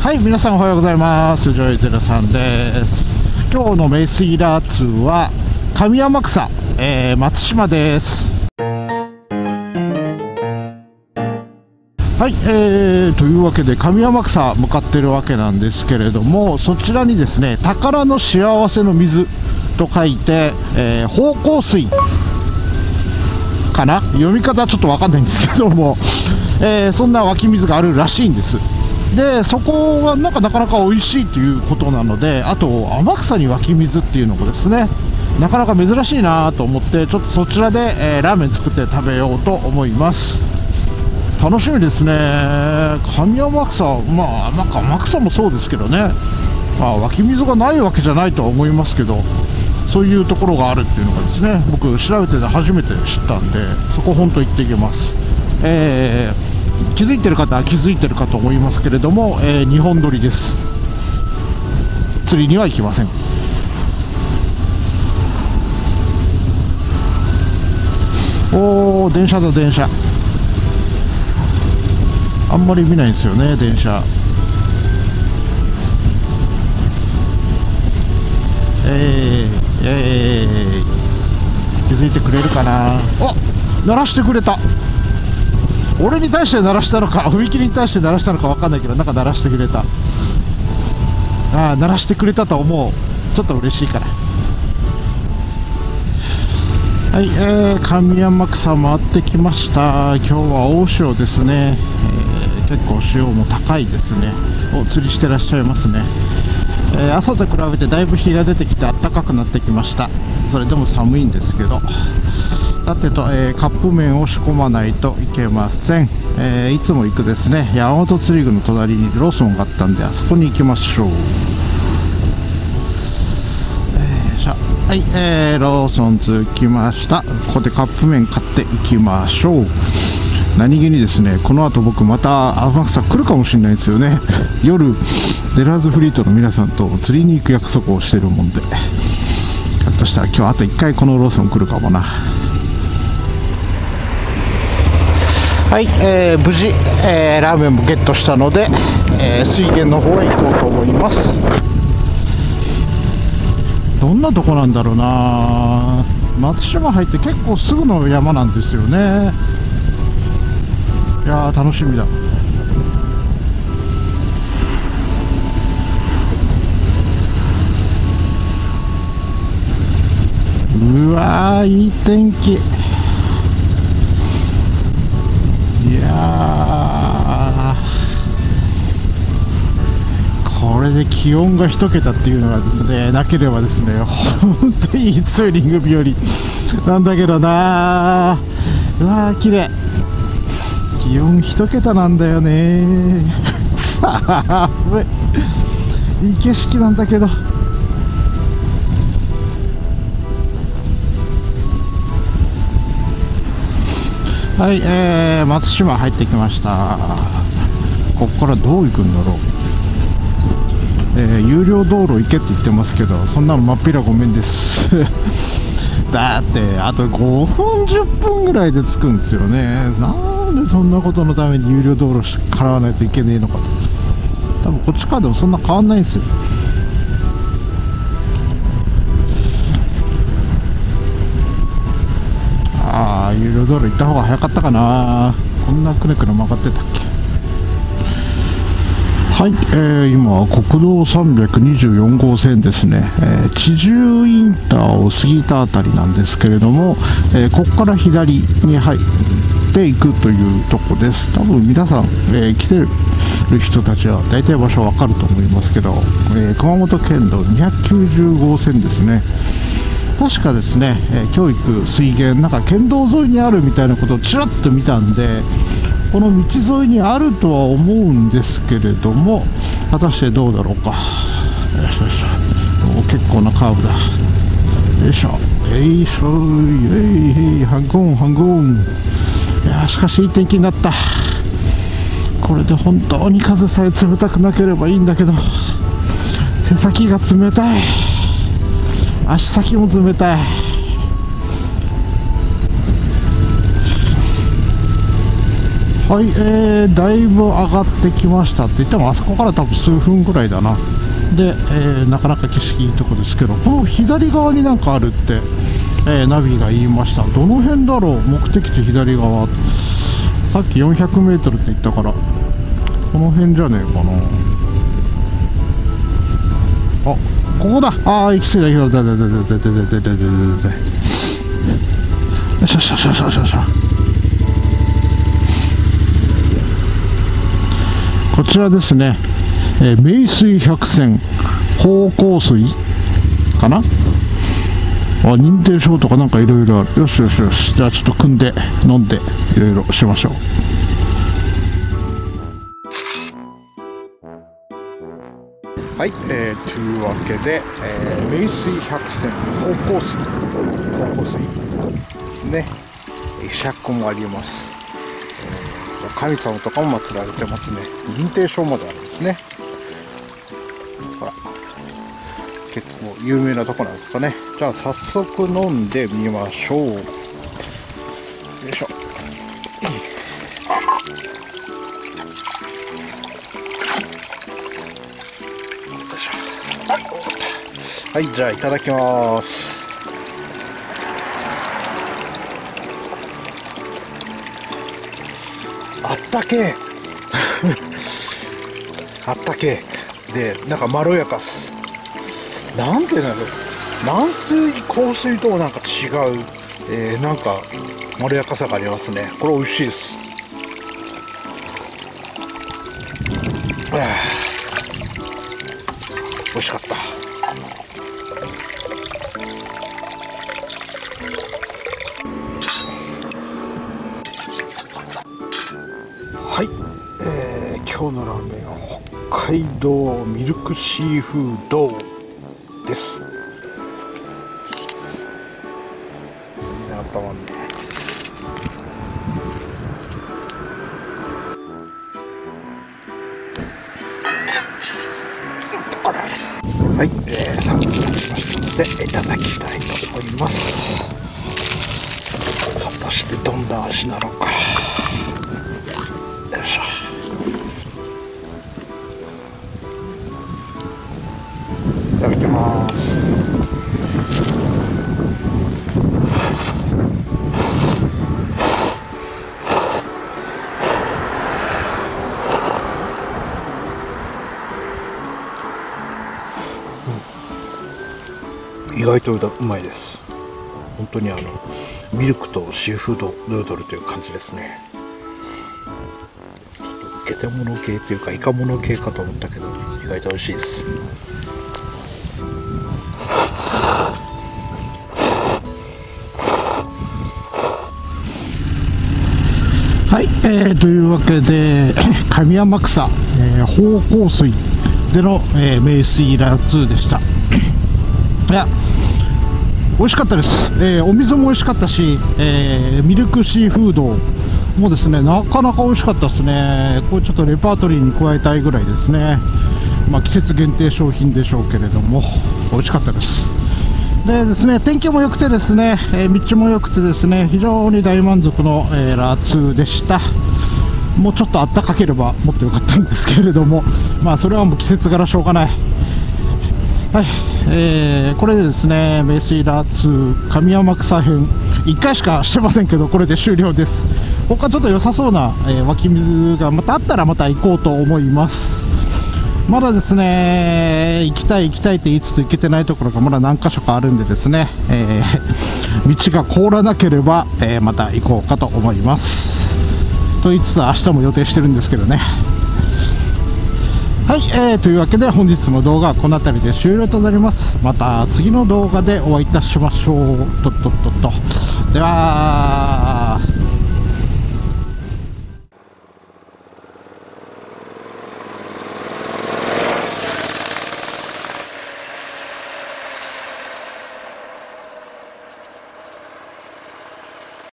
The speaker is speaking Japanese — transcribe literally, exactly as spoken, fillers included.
はい、皆さんおはようございます。ジョイゼロさんです。今日のメイスイラーツは上天草、えー、松島です。はい、えー、というわけで上天草向かってるわけなんですけれども、そちらにですね、宝の幸せの水と書いて、えー、宝香水かな、読み方はちょっと分かんないんですけども、えー、そんな湧き水があるらしいんです。でそこがなんかなかなか美味しいということなので、あと天草に湧き水っていうのもですね、なかなか珍しいなと思って、ちょっとそちらで、えー、ラーメン作って食べようと思います。楽しみですね。上天草、まあ天草もそうですけどね、まあ、湧き水がないわけじゃないとは思いますけど、そういうところがあるっていうのがですね、僕調べてて初めて知ったんで、そこ本当行っていきます。えー気づいてる方は気づいてるかと思いますけれども、えー、にほん撮りです。釣りには行きません。おー、電車だ電車。あんまり見ないんですよね、電車。えー、えー、気づいてくれるかな。お、鳴らしてくれた。俺に対して鳴らしたのか、踏切に対して鳴らしたのか分かんないけど、なんか鳴らしてくれた。ああ、鳴らしてくれたと思う。ちょっと嬉しいから。はい、えー、上天草回ってきました。今日は大潮ですね。えー、結構潮も高いですね。お釣りしてらっしゃいますね。えー、朝と比べてだいぶ日が出てきて暖かくなってきました。それでも寒いんですけど、さてと、えー、カップ麺を仕込まないといけません。えー、いつも行くですね、山本釣り具の隣にローソンがあったんで、あそこに行きましょう。えー、じゃはい、えー、ローソン着きました。ここでカップ麺買っていきましょう。何気にですね、この後僕また天草来るかもしれないですよね。夜デラーズフリートの皆さんと釣りに行く約束をしてるもんで、ひょっとしたら今日あといっかいこのローソン来るかもな。はい、えー、無事、えー、ラーメンもゲットしたので、えー、水源の方へ行こうと思います。どんなとこなんだろうな。松島入って結構すぐの山なんですよね。いやー、楽しみだ。うわー、いい天気。いやー、これで気温が一桁っていうのがですね、なければですね、本当にいいツーリング日和なんだけどなー。うわー、綺麗。気温一桁なんだよね。寒い。いい景色なんだけど。はい、えー、松島入ってきました。ここからどう行くんだろう。えー、有料道路行けって言ってますけど、そんなのまっぴらごめんです。だってあとごふんじゅっぷんぐらいで着くんですよね。なんでそんなことのために有料道路払わないといけねえのかと。多分こっちからでもそんな変わんないんですよ。ああ、有料道路行った方が早かったかな。こんなくねくね曲がってたっけ。はい、えー、今国道さんびゃくにじゅうよん号線ですね、えー、知重インターを過ぎたあたりなんですけれども、えー、ここから左に入っていくというとこです。多分皆さん、えー、来てる人たちは大体場所わかると思いますけど、えー、熊本県道にひゃくきゅうじゅう号線ですね。確かですね、えー、教育水源なんか県道沿いにあるみたいなことをちらっと見たんで、この道沿いにあるとは思うんですけれども、果たしてどうだろうか。よいしょよいしょ。お、結構なカーブだ。よいしょよいしょ。えいハンゴンハンゴン。いやー、しかしいい天気になった。これで本当に風さえ冷たくなければいいんだけど、手先が冷たい。足先も冷たい。 はい、えー、だいぶ上がってきましたって言っても、あそこから多分数分ぐらいだな。で、えー、なかなか景色いいとこですけど、この左側になんかあるって、えー、ナビが言いました。どの辺だろう、目的地左側。さっきよんひゃくメートルって言ったから、この辺じゃねえかな。あ、ここだ。ああ、行き過ぎだ、行き過ぎだ、ででででででででででで。よしよしよしよしよしよし。こちらですね、えー、名水百選芳香水かなあ、認定証とかなんかいろいろある。よしよしよし、じゃあちょっと組んで飲んでいろいろしましょう。はい、えー、というわけで、えー、名水百選芳香水芳香水ですね。ひゃくもあります。神様とかも祀られてますね。認定証まであるんですね。ほら、結構有名なとこなんですかね。じゃあ早速飲んでみましょう。よいしょ。はい、じゃあいただきます。あったけえあったけえで、なんかまろやかっす。なんていうの、軟水硬水ともなんか違う、えー、なんかまろやかさがありますね。これ美味しいです。美味しかった。はい、えー、今日のラーメンは北海道ミルクシーフードです。みんな頭ね。はい、えー、さんぷん経ちましたのでいただきたいと思います。果たしてどんな味なのか。いただきます。うん、意外とうまいです。本当にあのミルクとシーフードヌードルという感じですね。ゲテモノ系というかイカモノ系かと思ったけど、意外と美味しいです。はい、えー、というわけで上天草、えー、芳香水での、えー、名水ラツーでした。いや、美味しかったです。えー、お水も美味しかったし、えー、ミルクシーフードもですね、なかなか美味しかったですね。これちょっとレパートリーに加えたいぐらいですね。まあ、季節限定商品でしょうけれども美味しかったです。でですね、天気も良くてですね、えー、道も良くてですね、非常に大満足の、えー、ラツーでした。もうちょっとあったかければもっと良かったんですけれども、まあそれはもう季節柄しょうがない。はい、えー、これでですね、名水ラツー上天草編いっかいしかしてませんけど、これで終了です。他ちょっと良さそうな、えー、湧き水がまたあったらまた行こうと思います。まだですね、行きたい行きたいって言いつつ行けてないところがまだ何箇所かあるんでですね、えー、道が凍らなければ、えー、また行こうかと思います。と言いつつ明日も予定してるんですけどね。はい、えー、というわけで本日の動画はこの辺りで終了となります。また次の動画でお会いいたしましょう。とっとっとっと。では。